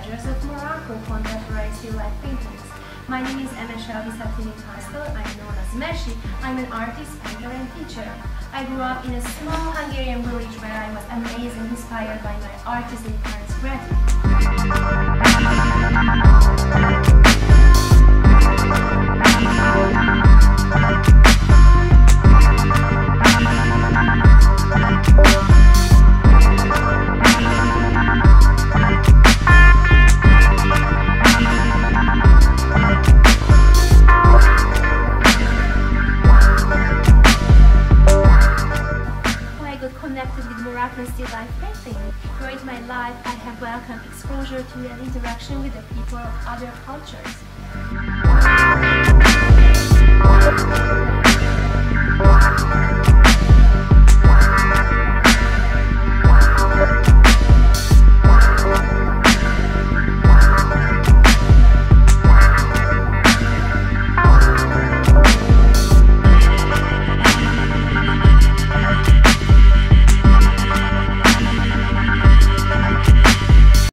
treasures of Morocco, contemporary still life paintings. My name is Emel Shelby Satini Pastor. I'm known as Meshi. I'm an artist, painter, and teacher. I grew up in a small Hungarian village where I was amazed and inspired by my artisan parents' creativity. Connected with Moroccan still life painting. Throughout my life, I have welcomed exposure to and interaction with the people of other cultures.